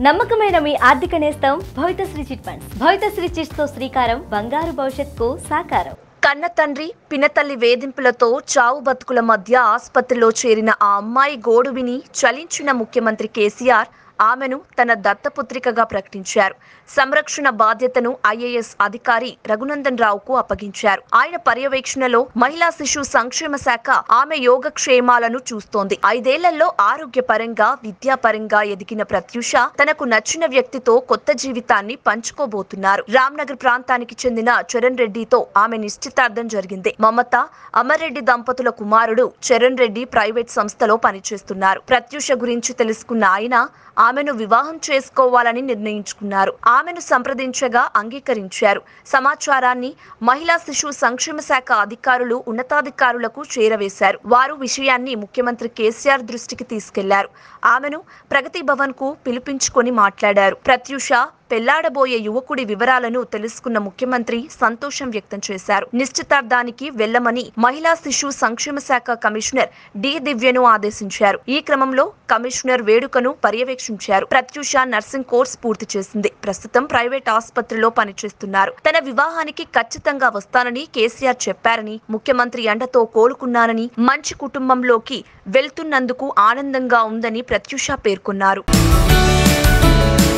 నమ్మకమైన మీ ఆర్థిక నేస్తం Bhavitasri chit funds. Bhavitasri chits తో శ్రీకారం బంగారు భవిష్యత్తుకు సాకారం. కన్న తండ్రి పినతల్లి వేధింపులతో చావు బతుకుల మధ్య ఆసుపత్రిలో చేరిన ఆ అమ్మాయి గోడు విని చలించిన ముఖ్యమంత్రి కేసీఆర్ ఆమెను తన దత్తపుత్రికగా ప్రకటించారు. సంరక్షణ బాధ్యతను ఐఏఎస్ అధికారి రఘునందన్ రావుకు అప్పగించారు. ఆయన పర్యవేక్షణలో మహిళా శిశు సంక్షేమ శాఖ ఆమె యోగక్షేమాలను చూస్తోంది. 5 ఏళ్లలో ఆరోగ్యపరంగా విద్యాపరంగా ఎదిగిన ప్రత్యూష తనకు నచ్చిన వ్యక్తితో కొత్త జీవితాన్ని పంచుకోబోతున్నారు. రామ్నగర్ ప్రాంతానికి చెందిన చరణ్ రెడ్డితో ఆమె నిశ్చితార్థం జరిగింది. మమత అమర్రెడ్డి దంపతుల కుమారుడు చరణ్ రెడ్డి ప్రైవేట్ సంస్థలో పనిచేస్తున్నారు. ప్రత్యూష గురించి తెలుసుకున్న ఆయన ఆమెను వివాహం చేసుకోవాలని నిర్ణయించుకున్నారు. ఆమెను సంప్రదించగా అంగీకరించారు. సమాచారాన్ని మహిళా శిశు సంక్షేమ శాఖ అధికారులు ఉన్నతాధికారులకు చేరవేశారు. వారు విషయాన్ని ముఖ్యమంత్రి కేసీఆర్ దృష్టికి తీసుకెళ్లారు. ఆమెను ప్రగతి భవన్ కు పిలిపించుకొని మాట్లాడారు. ప్రత్యూష పెళ్లాడబోయే యువకుడి వివరాలను తెలుసుకున్న ముఖ్యమంత్రి సంతోషం వ్యక్తం చేశారు. నిశ్చితార్థానికి వెళ్లమని మహిళా శిశు సంక్షేమ శాఖ కమిషనర్ డి దివ్యను ఆదేశించారు. ఈ క్రమంలో కమిషనర్ వేడుకను పర్యవేక్షించారు. ప్రత్యూష నర్సింగ్ కోర్స్ పూర్తి చేసింది. ప్రస్తుతం ప్రైవేట్ ఆసుపత్రిలో పనిచేస్తున్నారు. తన వివాహానికి ఖచ్చితంగా వస్తానని కేసీఆర్ చెప్పారని, ముఖ్యమంత్రి అండతో కోలుకున్నానని, మంచి కుటుంబంలోకి వెళ్తున్నందుకు ఆనందంగా ఉందని ప్రత్యూష పేర్కొన్నారు.